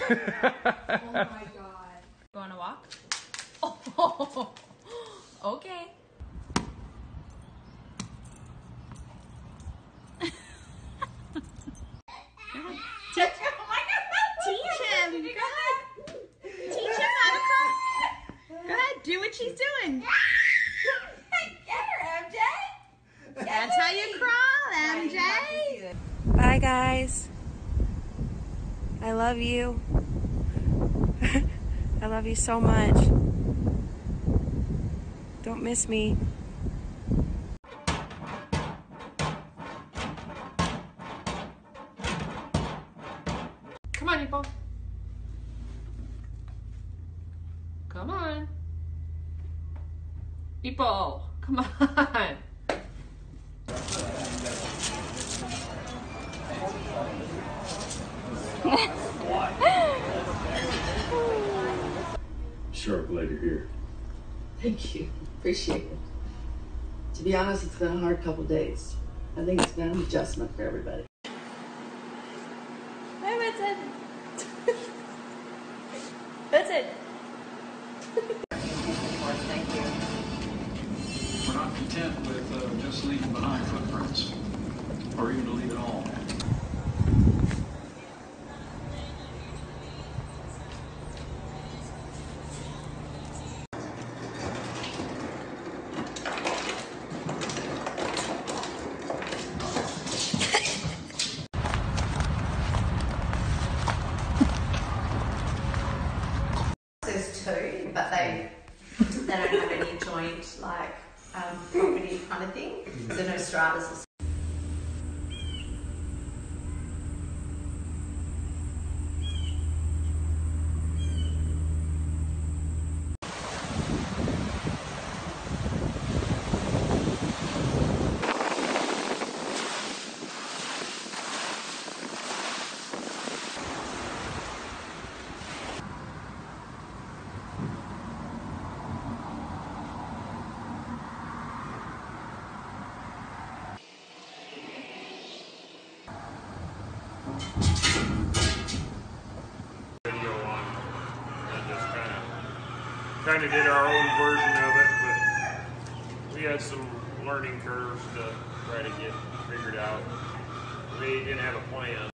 Oh my god. You wanna walk? Oh, okay. Oh my god. Teach him. Go ahead. Teach him how to crawl. Go ahead, do what she's doing. Get her, MJ. That's how you crawl, MJ. Bye, guys. I love you. I love you so much. Don't miss me. Come on, Ipo. Come on. Ipo, come on. Sharp lady here. Thank you. Appreciate it. To be honest, it's been a hard couple days. I think it's been an adjustment for everybody. Hi, Vincent. Vincent. Thank you. We're not content with just leaving behind footprints, or even to leave it all. There's two, but they don't have any joint like property kind of thing. So no stratas. Video on and just kind of did our own version of it, but we had some learning curves to try to get figured out. We didn't have a plan.